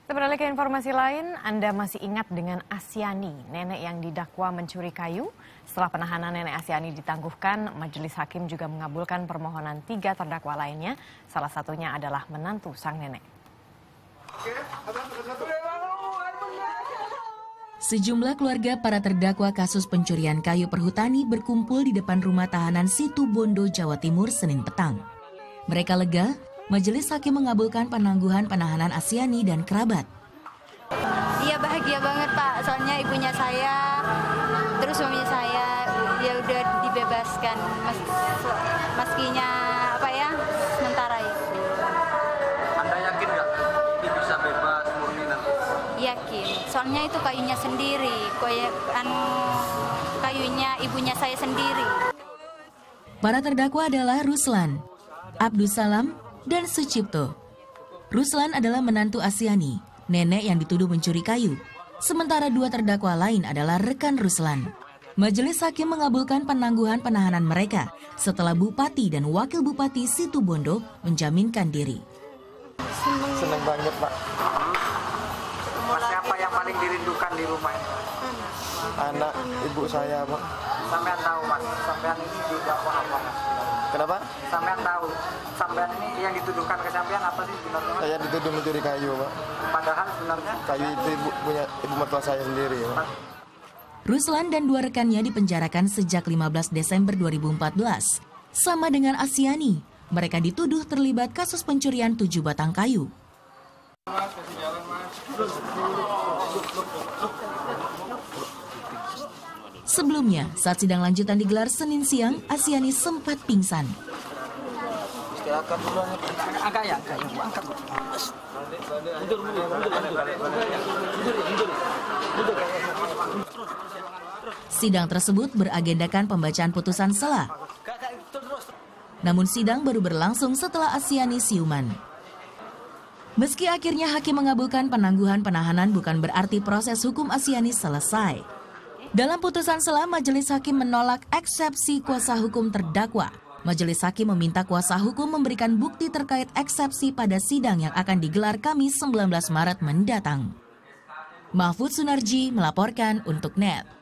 Kita beralih ke informasi lain, Anda masih ingat dengan Asyani, nenek yang didakwa mencuri kayu? Setelah penahanan nenek Asyani ditangguhkan, Majelis Hakim juga mengabulkan permohonan 3 terdakwa lainnya, salah satunya adalah menantu sang nenek. Sejumlah keluarga para terdakwa kasus pencurian kayu perhutani berkumpul di depan rumah tahanan Situbondo, Jawa Timur, Senin petang. Mereka lega, Majelis Hakim mengabulkan penangguhan penahanan Asyani dan kerabat. Iya, bahagia banget Pak, soalnya ibunya saya, terus suaminya saya, ya udah dibebaskan, meskinya sementara itu. Anda yakin nggak ini bisa bebas murni nanti? Yakin, soalnya itu kayunya sendiri, kayunya ibunya saya sendiri. Para terdakwa adalah Ruslan, Abdussalam, dan Sucipto. Ruslan adalah menantu Asyani, nenek yang dituduh mencuri kayu. Sementara 2 terdakwa lain adalah rekan Ruslan. Majelis Hakim mengabulkan penangguhan penahanan mereka setelah Bupati dan Wakil Bupati Situbondo menjaminkan diri. Senang banget, Pak. Siapa yang paling dirindukan di rumah ini? Anak ibu saya, Pak. Sampean tahu, Mas, sampean ini didakwa apa, Mas? Kenapa? Sampean tahu, sampean ini yang dituduhkan ke sampean apa sih sebenarnya, Mas? Saya dituduh mencuri kayu, Pak. Padahal sebenarnya Kayu itu punya ibu mertua saya sendiri, Pak. Ruslan dan 2 rekannya dipenjarakan sejak 15 Desember 2014. Sama dengan Asyani, mereka dituduh terlibat kasus pencurian 7 batang kayu. Sebelumnya, saat sidang lanjutan digelar Senin siang, Asyani sempat pingsan. istirahatkan dulu. Agak ya, angkat. Sidang tersebut beragendakan pembacaan putusan sela. Namun sidang baru berlangsung setelah Asyani siuman. Meski akhirnya hakim mengabulkan penangguhan penahanan, bukan berarti proses hukum Asyani selesai. Dalam putusan sela, Majelis Hakim menolak eksepsi kuasa hukum terdakwa. Majelis Hakim meminta kuasa hukum memberikan bukti terkait eksepsi pada sidang yang akan digelar Kamis 19 Maret mendatang. Mahfud Sunarji melaporkan untuk NET.